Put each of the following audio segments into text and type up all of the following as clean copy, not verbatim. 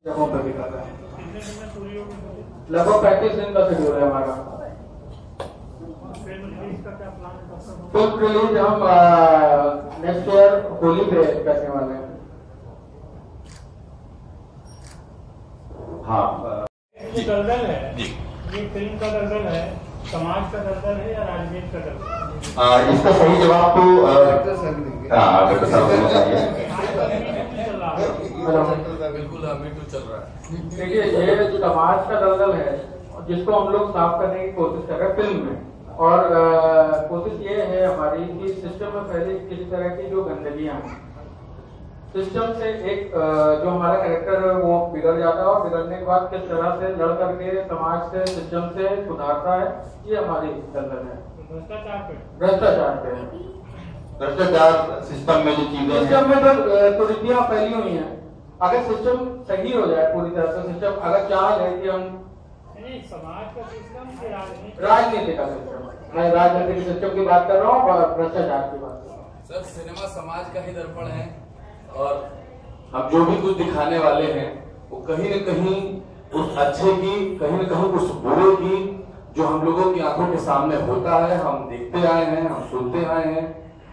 जगहों पर भी कर रहे हैं। लगभग 35 दिन का शेड्यूल है हमारा। फिल्म रिलीज हम नेक्स्ट ईयर होली पे करने वाले हैं। हाँ दलदल है ये फिल्म का दलदल है, समाज का दलदल है या राजनीति का दलदल? इसका सही जवाब तो बिल्कुल मीटू चल रहा है। देखिए, ये समाज का दलदल है जिसको हम लोग साफ करने की कोशिश कर रहे हैं फिल्म में। और कोशिश ये है हमारी कि सिस्टम में पहले किसी तरह की जो गंदगियां हैं, सिस्टम से एक जो हमारा कैरेक्टर है वो बिगड़ जाता है और बिगड़ने के बाद किस तरह से लड़ करके समाज से सिस्टम से सुधारता है, ये हमारी दलदल है। भ्रष्टाचार पे भ्रष्टाचार सिस्टम में जो चीजें सिस्टम में तो कुरीतियां फैली हुई हैं। अगर सिस्टम सही हो जाए पूरी तरह से, सिस्टम अगर चाह ले कि हम समाज का सिस्टम राजनीति का सिस्टम, मैं राजनीतिक सिस्टम की बात कर रहा हूँ और भ्रष्टाचार की बात कर रहा हूँ। सर सिनेमा समाज का ही दर्पण है और हम जो भी कुछ दिखाने वाले हैं वो कहीं न कहीं उस अच्छे की, कहीं न कहीं उस बुरे की, जो हम लोगों की आंखों के सामने होता है, हम देखते आए हैं, हम सुनते आए हैं,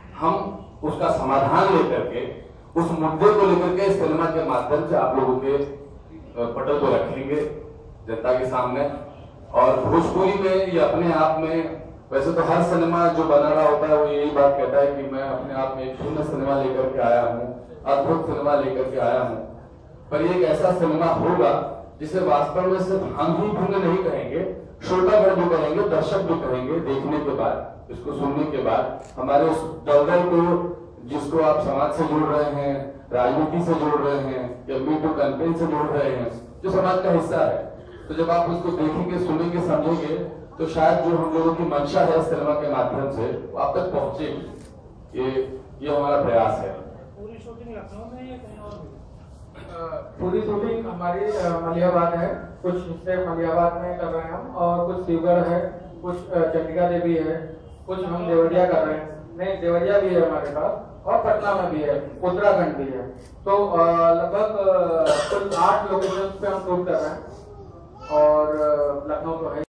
हम उसका समाधान लेकर के उस मुद्दे को लेकर के सिनेमा के माध्यम से आप लोगों के पटल को रखेंगे जनता के सामने। और भोजपुरी में ये अपने आप में, वैसे तो हर सिनेमा जो बना रहा होता है वो यही बात कहता है कि मैं अपने आप में एक सुंदर सिनेमा लेकर के आया हूँ, अद्भुत सिनेमा लेकर के आया हूँ, पर ये एक ऐसा सिनेमा होगा जिसे वास्तव में सिर्फ हम ही भिन्न नहीं कहेंगे, श्रोतागण भी कहेंगे, दर्शक भी कहेंगे देखने के बाद, इसको सुनने के बाद। हमारे उस दलदल को जिसको आप समाज से जोड़ रहे हैं, राजनीति से जोड़ रहे हैं या मीटू कैंपेन से जोड़ रहे हैं, जो समाज का हिस्सा है, तो जब आप उसको देखेंगे, सुनेंगे, समझेंगे तो शायद जो हम लोगों की मंशा है सिनेमा के माध्यम से वो आप तक पहुंचेगी। ये हमारा प्रयास है। पूरी शूटिंग लखनऊ में या कहीं और भी? पूरी शूटिंग हमारी मलियाबाद है, कुछ हिस्से मलियाबाद में कर रहे हैं हम, और कुछ शिवगढ़ है, कुछ चंडिका देवी है, कुछ हम देवरिया कर रहे हैं। नहीं, देवरिया भी है हमारे पास और पटना में भी है, उत्तराखंड भी है। तो लगभग कुल 8 लोकेशन पे हम शूट कर रहे हैं और लखनऊ तो है।